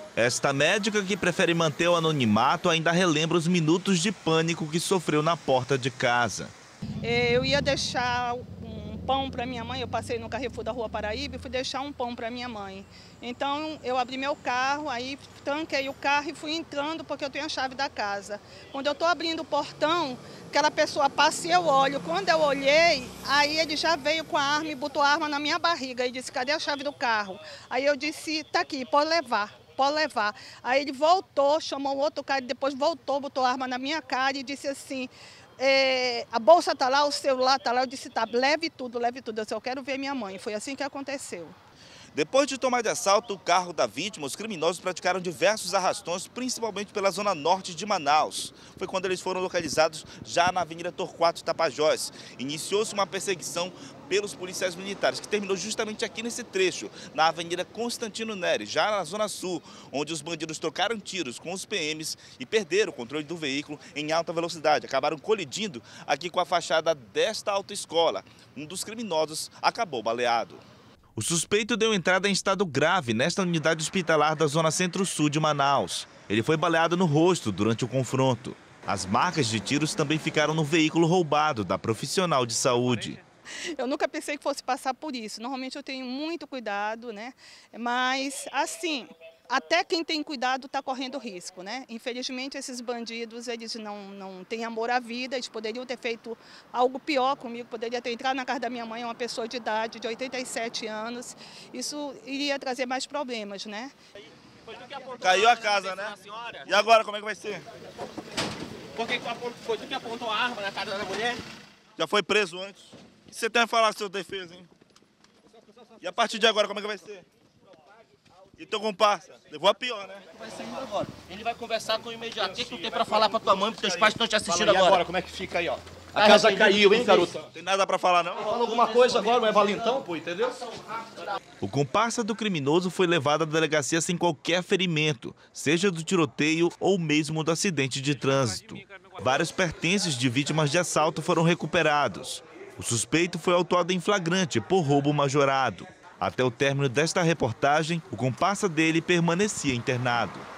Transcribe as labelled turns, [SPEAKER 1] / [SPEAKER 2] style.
[SPEAKER 1] Esta médica, que prefere manter o anonimato, ainda relembra os minutos de pânico que sofreu na porta de casa.
[SPEAKER 2] Eu ia deixar um pão para minha mãe, eu passei no Carrefour da Rua Paraíba e fui deixar um pão para minha mãe. Então eu abri meu carro, aí tranquei o carro e fui entrando porque eu tenho a chave da casa. Quando eu estou abrindo o portão, aquela pessoa passa e eu olho. Quando eu olhei, aí ele já veio com a arma e botou a arma na minha barriga e disse: cadê a chave do carro? Aí eu disse: tá aqui, pode levar. Pode levar. Aí ele voltou, chamou o outro cara, depois voltou, botou a arma na minha cara e disse assim: a bolsa está lá, o celular está lá. Eu disse: tá, leve tudo, leve tudo. Eu disse: eu quero ver minha mãe. Foi assim que aconteceu.
[SPEAKER 1] Depois de tomar de assalto o carro da vítima, os criminosos praticaram diversos arrastões, principalmente pela zona norte de Manaus. Foi quando eles foram localizados já na Avenida Torquato Tapajós. Iniciou-se uma perseguição pelos policiais militares, que terminou justamente aqui nesse trecho, na Avenida Constantino Nery, já na Zona Sul, onde os bandidos trocaram tiros com os PMs e perderam o controle do veículo em alta velocidade. Acabaram colidindo aqui com a fachada desta autoescola. Um dos criminosos acabou baleado. O suspeito deu entrada em estado grave nesta unidade hospitalar da Zona Centro-Sul de Manaus. Ele foi baleado no rosto durante o confronto. As marcas de tiros também ficaram no veículo roubado da profissional de saúde.
[SPEAKER 2] Eu nunca pensei que fosse passar por isso. Normalmente eu tenho muito cuidado, né? Mas, assim, até quem tem cuidado está correndo risco, né? Infelizmente, esses bandidos, eles não têm amor à vida. Eles poderiam ter feito algo pior comigo. Poderia ter entrado na casa da minha mãe, uma pessoa de idade, de 87 anos. Isso iria trazer mais problemas, né?
[SPEAKER 1] Caiu a casa, né? E agora, como é que vai ser?
[SPEAKER 3] Porque foi tu que apontou a arma na casa da mulher?
[SPEAKER 1] Já foi preso antes. O que você tem a falar com sua defesa, hein? E a partir de agora, como é que vai ser? E teu comparsa? Levou a pior, né?
[SPEAKER 3] Vai sair agora. Ele vai conversar com o imediato. O que tu tem pra falar pra tua mãe, pros teus pais que estão te assistindo
[SPEAKER 4] Fala aí
[SPEAKER 3] agora?
[SPEAKER 4] como é que fica aí, ó? A casa caiu, hein, garoto?
[SPEAKER 1] Tem nada pra falar, não?
[SPEAKER 4] Fala alguma coisa agora, não é valentão, pô, entendeu?
[SPEAKER 1] O comparsa do criminoso foi levado à delegacia sem qualquer ferimento, seja do tiroteio ou mesmo do acidente de trânsito. Vários pertences de vítimas de assalto foram recuperados. O suspeito foi autuado em flagrante por roubo majorado. Até o término desta reportagem, o comparsa dele permanecia internado.